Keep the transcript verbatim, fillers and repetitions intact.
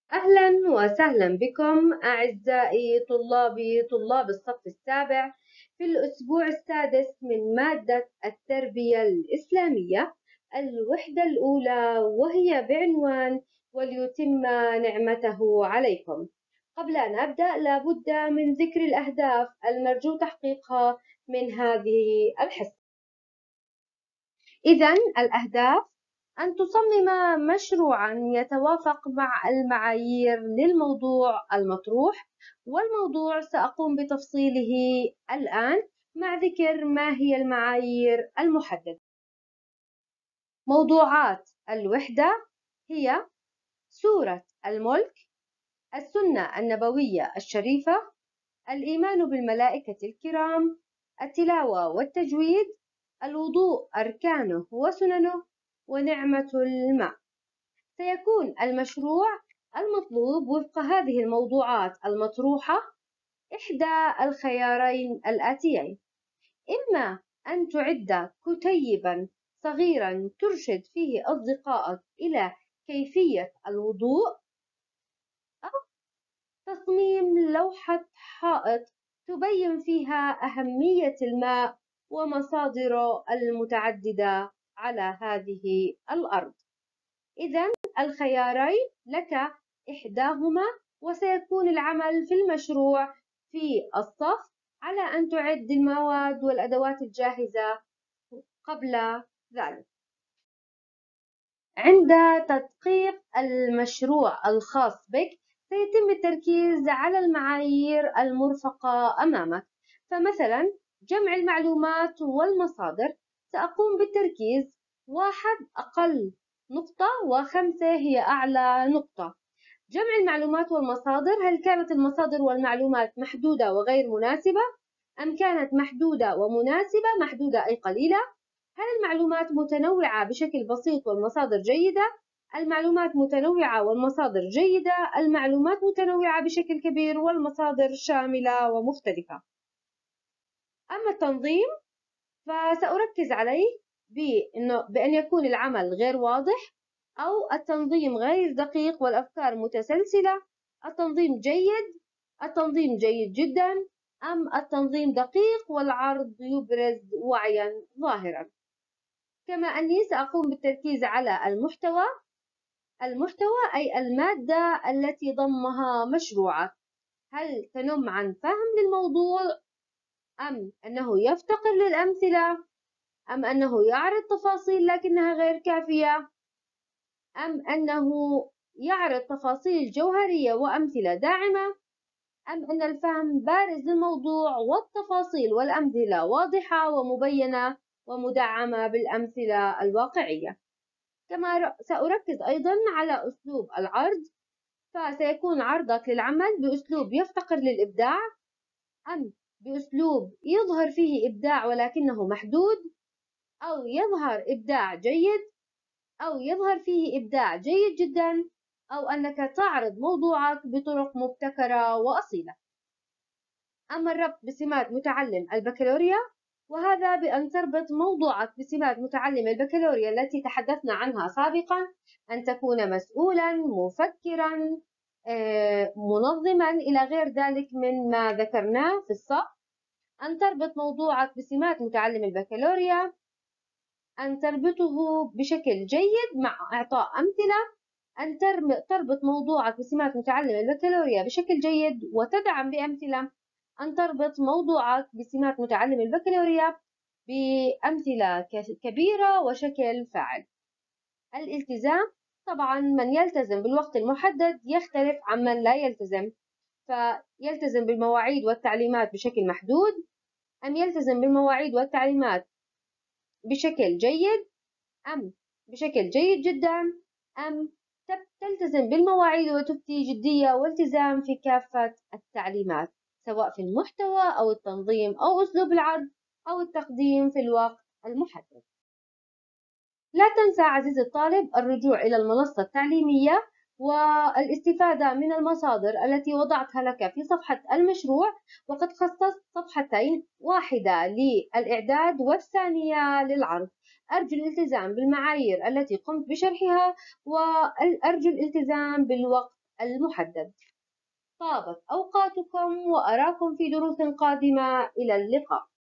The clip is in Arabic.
أهلا وسهلا بكم أعزائي طلابي طلاب الصف السابع في الأسبوع السادس من مادة التربية الإسلامية الوحدة الأولى، وهي بعنوان وليتم نعمته عليكم. قبل أن أبدأ لابد من ذكر الأهداف المرجو تحقيقها من هذه الحصة. إذن الأهداف: أن تصمم مشروعًا يتوافق مع المعايير للموضوع المطروح، والموضوع سأقوم بتفصيله الآن مع ذكر ما هي المعايير المحددة. موضوعات الوحدة هي سورة الملك، السنة النبوية الشريفة، الإيمان بالملائكة الكرام، التلاوة والتجويد، الوضوء أركانه وسننه، ونعمة الماء. سيكون المشروع المطلوب وفق هذه الموضوعات المطروحة إحدى الخيارين الآتيين: إما أن تعد كتيبًا صغيرًا ترشد فيه أصدقائك إلى كيفية الوضوء، أو تصميم لوحة حائط تبين فيها أهمية الماء ومصادره المتعددة على هذه الأرض. إذن الخيارين لك إحداهما، وسيكون العمل في المشروع في الصف على أن تعد المواد والأدوات الجاهزة قبل ذلك. عند تدقيق المشروع الخاص بك سيتم التركيز على المعايير المرفقة أمامك، فمثلا جمع المعلومات والمصادر سأقوم بالتركيز: واحد أقل نقطة وخمسة هي أعلى نقطة. جمع المعلومات والمصادر: هل كانت المصادر والمعلومات محدودة وغير مناسبة، أم كانت محدودة ومناسبة؟ محدودة أي قليلة. هل المعلومات متنوعة بشكل بسيط والمصادر جيدة؟ المعلومات متنوعة والمصادر جيدة. المعلومات متنوعة بشكل كبير والمصادر شاملة ومختلفة. أما التنظيم فسأركز عليه بأنه بأن يكون العمل غير واضح، أو التنظيم غير دقيق والأفكار متسلسلة. التنظيم جيد، التنظيم جيد جدا، أم التنظيم دقيق والعرض يبرز وعيا ظاهرا. كما أني سأقوم بالتركيز على المحتوى. المحتوى أي المادة التي ضمها مشروعك، هل تنم عن فهم للموضوع، أم أنه يفتقر للأمثلة، أم أنه يعرض تفاصيل لكنها غير كافية، أم أنه يعرض تفاصيل جوهرية وأمثلة داعمة، أم أن الفهم بارز للموضوع والتفاصيل والأمثلة واضحة ومبينة ومدعمة بالأمثلة الواقعية. كما سأركز أيضا على أسلوب العرض، فسيكون عرضك للعمل بأسلوب يفتقر للإبداع، أم بأسلوب يظهر فيه إبداع ولكنه محدود، أو يظهر إبداع جيد، أو يظهر فيه إبداع جيد جدا، أو أنك تعرض موضوعك بطرق مبتكرة وأصيلة. أما الربط بسمات متعلم البكالوريا، وهذا بأن تربط موضوعك بسمات متعلم البكالوريا التي تحدثنا عنها سابقا: أن تكون مسؤولا، مفكرا، منظما، إلى غير ذلك من ما ذكرناه في الصف. أن تربط موضوعك بسمات متعلم البكالوريا، أن تربطه بشكل جيد مع إعطاء أمثلة، أن تربط موضوعك بسمات متعلم البكالوريا بشكل جيد وتدعم بأمثلة، أن تربط موضوعك بسمات متعلم البكالوريا بأمثلة كبيرة وشكل فاعل. الالتزام: طبعا من يلتزم بالوقت المحدد يختلف عن من لا يلتزم، فيلتزم بالمواعيد والتعليمات بشكل محدود، أم يلتزم بالمواعيد والتعليمات بشكل جيد، أم بشكل جيد جدا، أم تلتزم بالمواعيد وتبدي جدية والتزام في كافة التعليمات، سواء في المحتوى أو التنظيم أو أسلوب العرض أو التقديم في الوقت المحدد. لا تنسى عزيزي الطالب الرجوع إلى المنصة التعليمية والاستفادة من المصادر التي وضعتها لك في صفحة المشروع، وقد خصصت صفحتين، واحدة للإعداد والثانية للعرض. أرجو الالتزام بالمعايير التي قمت بشرحها، وأرجو الالتزام بالوقت المحدد. طابت أوقاتكم وأراكم في دروس قادمة. إلى اللقاء.